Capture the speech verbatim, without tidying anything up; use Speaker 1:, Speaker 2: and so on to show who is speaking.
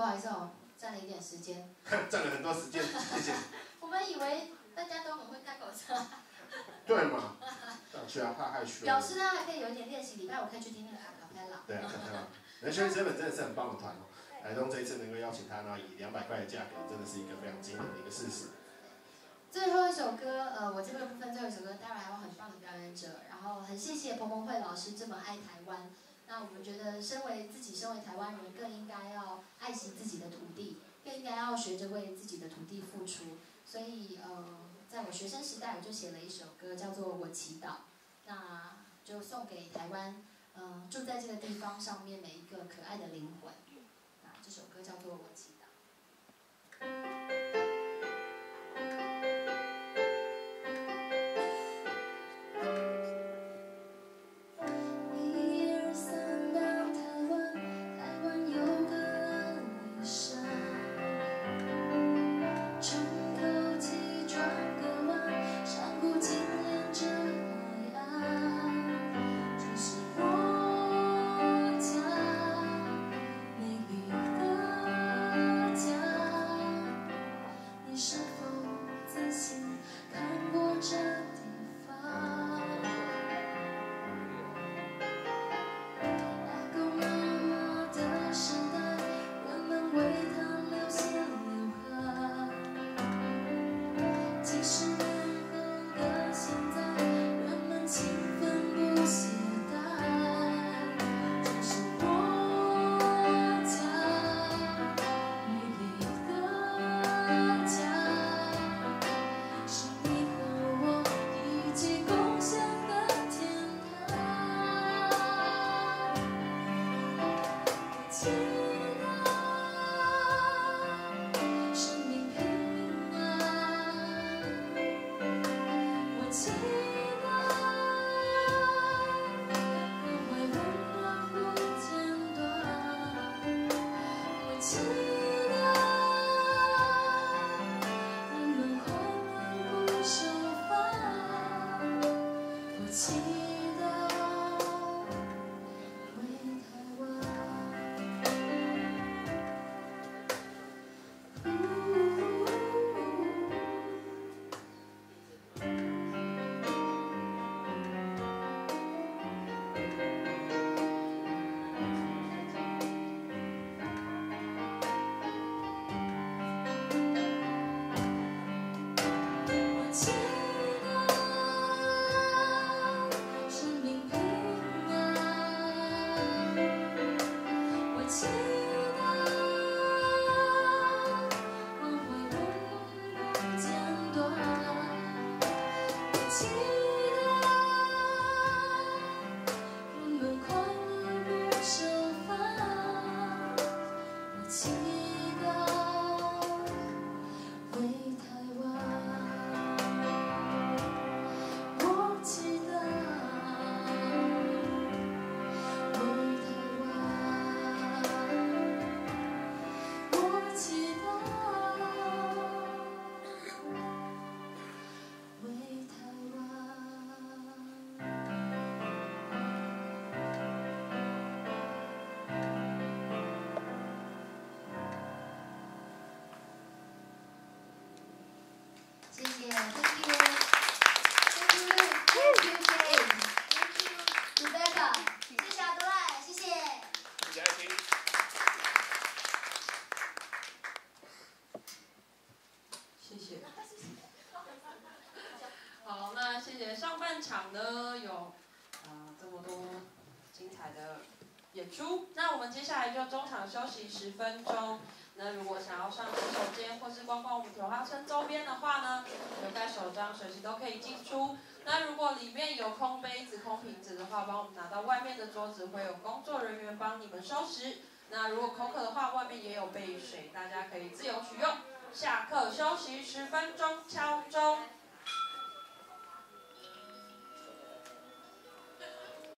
Speaker 1: 好意思哦，占了一点时间。
Speaker 2: 占了很多时间，谢谢。
Speaker 1: 我们以为大家都很会开口唱。
Speaker 2: 对嘛？去啊，怕害羞。
Speaker 1: 表示大家还可以有一点练习，礼拜五可以去听那个阿卡贝拉。
Speaker 2: 对啊，阿卡贝拉。人轩这本真的是很棒的团哦。台东这一次能够邀请他，然后以两百块的价格，真的是一个非常惊人的一个事实。
Speaker 1: 最后一首歌，呃，我这个部分最后一首歌，待会还有很棒的表演者，然后很谢谢彭彭慧老师这么爱台湾。那我们觉得，身为自己，身为台湾人，更应该要爱惜自己的土地，更应该要学着为自己的土地付出。所以，呃，在我学生时代，我就写了一首歌，叫做《我祈祷》，那就送给台湾，呃，住在这个地方上面每一个可爱的灵魂。那这首歌叫做《我祈祷》。
Speaker 3: 上半场呢有呃这么多精彩的演出，那我们接下来就中场休息十分钟。那如果想要上洗手间或是逛逛我们铁花村周边的话呢，有带手杖随时都可以进出。那如果里面有空杯子、空瓶子的话，帮我们拿到外面的桌子，会有工作人员帮你们收拾。那如果口渴的话，外面也有备水，大家可以自由取用。下课休息十分钟，敲钟。